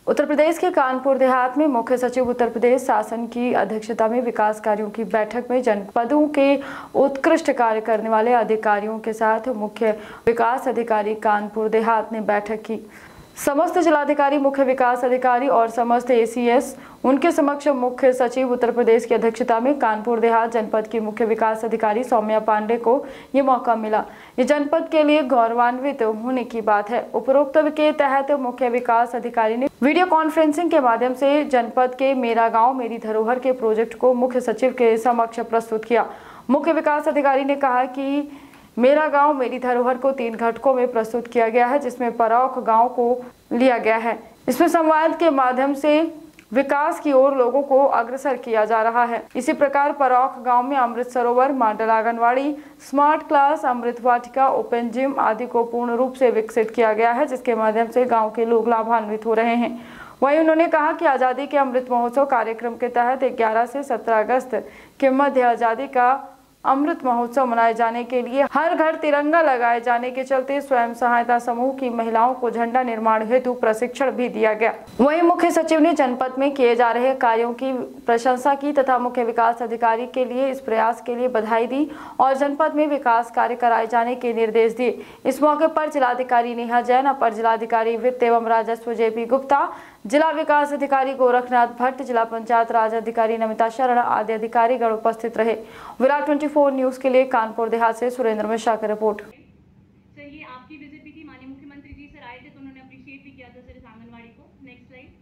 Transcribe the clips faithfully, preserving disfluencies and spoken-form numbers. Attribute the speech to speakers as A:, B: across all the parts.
A: उत्तर प्रदेश के कानपुर देहात में मुख्य सचिव उत्तर प्रदेश शासन की अध्यक्षता में विकास कार्यों की बैठक में जनपदों के उत्कृष्ट कार्य करने वाले अधिकारियों के साथ मुख्य विकास अधिकारी कानपुर देहात ने बैठक की। समस्त जिलाधिकारी, मुख्य विकास अधिकारी और समस्त एसीएस उनके समक्ष मुख्य सचिव उत्तर प्रदेश की अध्यक्षता में कानपुर देहात जनपद की मुख्य विकास अधिकारी सौम्या पांडे को ये मौका मिला। ये जनपद के लिए गौरवान्वित होने की बात है। उपरोक्त के तहत मुख्य विकास अधिकारी ने वीडियो कॉन्फ्रेंसिंग के माध्यम से जनपद के मेरा गांव मेरी धरोहर के प्रोजेक्ट को मुख्य सचिव के समक्ष प्रस्तुत किया। मुख्य विकास अधिकारी ने कहा कि मेरा गांव मेरी धरोहर को तीन घटकों में प्रस्तुत किया गया है, जिसमें परौख गांव को लिया गया है। इसमें संवाद के माध्यम से विकास की ओर लोगों को अग्रसर किया जा रहा है। इसी प्रकार परौख गांव में Amrit Sarovar, model anganwadi, smart class, Amrit Vatika, open gym आदि को पूर्ण रूप से विकसित किया गया है, जिसके माध्यम से गाँव के लोग लाभान्वित हो रहे हैं। वहीं उन्होंने कहा कि आज़ादी के अमृत महोत्सव कार्यक्रम के तहत ग्यारह से सत्रह अगस्त के मध्य आज़ादी का अमृत महोत्सव मनाए जाने के लिए हर घर तिरंगा लगाए जाने के चलते स्वयं सहायता समूह की महिलाओं को झंडा निर्माण हेतु प्रशिक्षण भी दिया गया। वहीं मुख्य सचिव ने जनपद में किए जा रहे कार्यों की प्रशंसा की तथा मुख्य विकास अधिकारी के लिए इस प्रयास के लिए बधाई दी और जनपद में विकास कार्य कराए जाने के निर्देश दिए। इस मौके पर जिलाधिकारी नेहा जैन, अपर जिलाधिकारी वित्त एवं राजस्व जेपी गुप्ता, जिला विकास अधिकारी गोरखनाथ भट्ट, जिला पंचायत राज अधिकारी नमिता शरण आदि अधिकारीगण उपस्थित रहे। विराट चौबीस न्यूज के लिए कानपुर देहात से सुरेंद्र मिश्रा की रिपोर्ट।
B: सर, ये आपकी विजिट भी थी, माननीय मुख्यमंत्री जी सर आए थे तो उन्होंने अप्रिशिएट भी किया था सर इस आंगनवाड़ी को। नेक्स्ट स्लाइड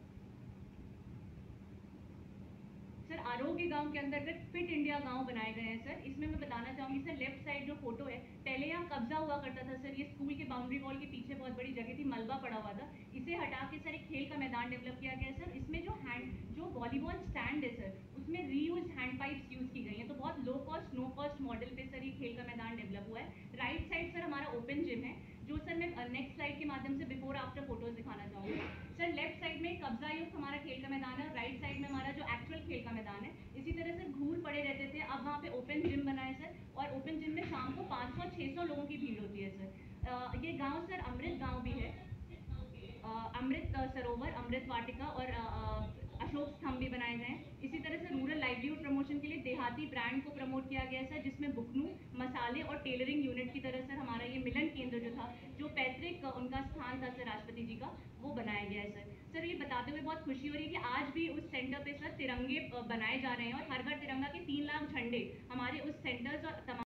B: सर, आरोग्य गांव के अंतर्गत फिट इंडिया गांव बनाए गए हैं सर। इसमें मैं बताना चाहूंगी सर, लेफ्ट साइड जो फोटो है, पहले यहाँ कब्जा हुआ करता था सर। ये स्कूल के बाउंड्री वॉल के पीछे बहुत बड़ी जगह थी, मलबा पड़ा हुआ था। इसे हटा के सर एक खेल का मैदान डेवलप किया गया है सर। इसमें जो हैंड जो वॉलीबॉल स्टैंड है सर, उसमें रीयूज हैंड पाइप्स यूज की गई है, तो बहुत low cost no cost model पे सर ये खेल का मैदान डेवलप हुआ है। राइट साइड सर हमारा ओपन जिम है, जो सर मैं नेक्स्ट स्लाइड के माध्यम से बिफोर आफ्टर फोटोज दिखाना चाहूंगी सर। लेफ्ट साइड में कब्जा युक्त हमारा खेल का मैदान है और राइट साइड में हमारा जो एक्चुअल खेल का मैदान है। इसी तरह से घूर पड़े रहते थे, अब वहाँ पे ओपन जिम बना है सर, और ओपन जिम में शाम को पाँच सौ छह सौ लोगों की भीड़ होती है सर। आ, ये गांव सर अमृत गांव भी है, आ, अमृत सरोवर, अमृत वाटिका और आ, अशोक स्तंभ भी बनाए गए हैं। इसी तरह से रूरल लाइवलीहुड प्रमोशन के लिए देहाती ब्रांड को प्रमोट किया गया है सर, जिसमें बुकनू, मसाले और टेलरिंग यूनिट की तरह सर हमारा ये मिलन केंद्र जो था, जो पैतृक उनका स्थान था सर राष्ट्रपति जी का, वो बनाया गया है सर। सर ये बताते हुए बहुत खुशी हो रही है कि आज भी उस सेंटर पे सर तिरंगे बनाए जा रहे हैं और हर घर तिरंगा के तीन लाख झंडे हमारे उस सेंटर्स और तमाम